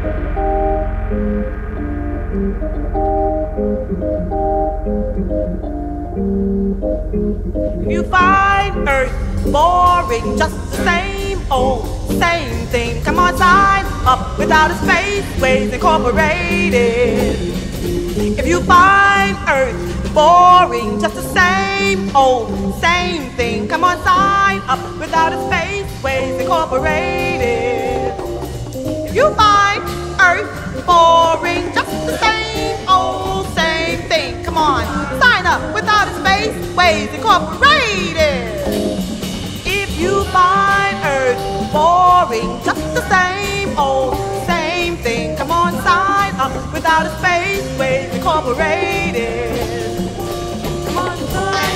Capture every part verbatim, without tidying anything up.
You find Earth boring, just the same old, same thing. Come on, sign up without a space, Ways Incorporated. If you find Earth boring, just the same old, same thing. Come on, sign up without a space, Ways Incorporated. If you find Earth boring, just the same old, same thing. Come on, sign up without a space, Ways Incorporated. If you find Earth boring, just the same old, same thing. Come on, sign up without a space, Ways Incorporated. Come on, sign.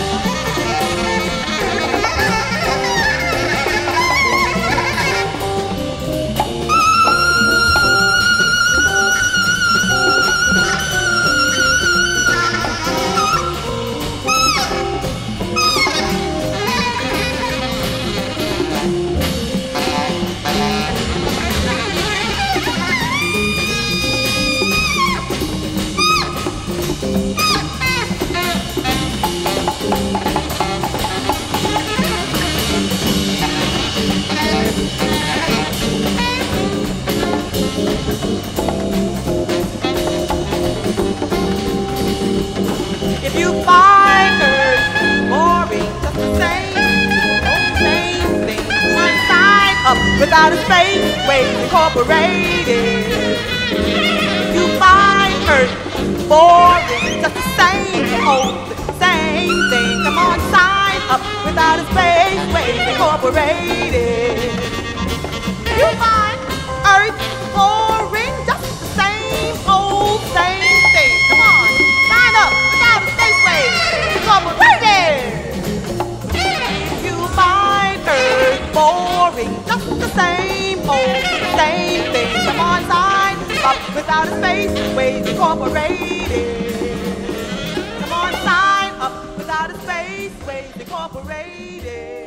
If you find Earth boring, just the same, old same thing. One sign up without a space, Ways Incorporated. If you find Earth boring, just the same, old same thing. Come on, sign up without a space, Ways Incorporated. If you find Earth boring, just the same, old same thing. Come on, sign up without a space, Ways Incorporated. If you find Earth boring, just the same old, same thing. Come on, sign up without a space, Ways Incorporated. Come on, sign up without a space, Ways Incorporated.